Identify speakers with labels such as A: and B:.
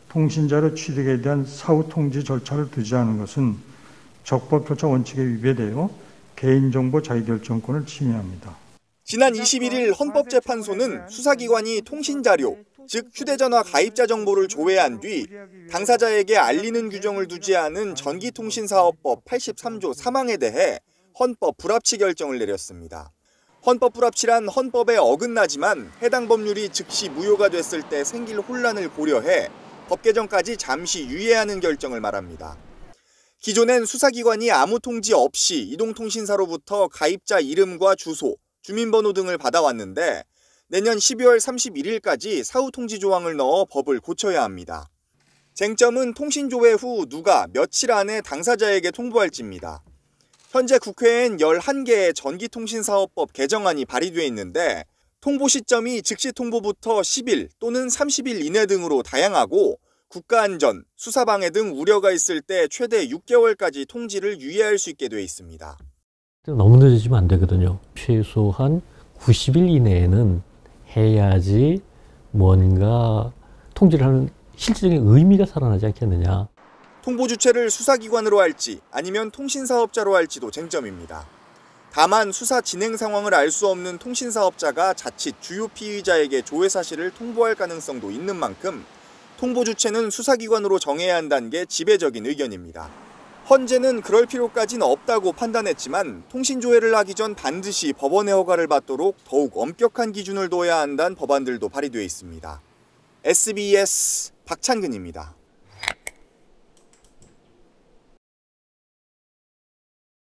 A: 통신자료 취득에 대한 사후 통지 절차를 두지 않은 것은 적법조차 원칙에 위배되어 개인정보 자기결정권을 침해합니다.
B: 지난 21일 헌법재판소는 수사기관이 통신자료, 즉 휴대전화 가입자 정보를 조회한 뒤 당사자에게 알리는 규정을 두지 않은 전기통신사업법 83조 3항에 대해 헌법 불합치 결정을 내렸습니다. 헌법 불합치란 헌법에 어긋나지만 해당 법률이 즉시 무효가 됐을 때 생길 혼란을 고려해 법 개정까지 잠시 유예하는 결정을 말합니다. 기존엔 수사기관이 아무 통지 없이 이동통신사로부터 가입자 이름과 주소, 주민번호 등을 받아왔는데 내년 12월 31일까지 사후 통지 조항을 넣어 법을 고쳐야 합니다. 쟁점은 통신조회 후 누가 며칠 안에 당사자에게 통보할지입니다. 현재 국회엔 11개의 전기통신사업법 개정안이 발의돼 있는데 통보 시점이 즉시 통보부터 10일 또는 30일 이내 등으로 다양하고 국가안전, 수사방해 등 우려가 있을 때 최대 6개월까지 통지를 유예할 수 있게 돼 있습니다.
C: 너무 늦어지면 안 되거든요. 최소한 90일 이내에는 해야지 뭔가 통지를 하는 실질적인 의미가 살아나지 않겠느냐.
B: 통보 주체를 수사기관으로 할지 아니면 통신사업자로 할지도 쟁점입니다. 다만 수사 진행 상황을 알 수 없는 통신사업자가 자칫 주요 피의자에게 조회 사실을 통보할 가능성도 있는 만큼 통보 주체는 수사기관으로 정해야 한다는 게 지배적인 의견입니다. 헌재는 그럴 필요까지는 없다고 판단했지만 통신조회를 하기 전 반드시 법원의 허가를 받도록 더욱 엄격한 기준을 둬야 한다는 법안들도 발의돼 있습니다. SBS 박찬근입니다.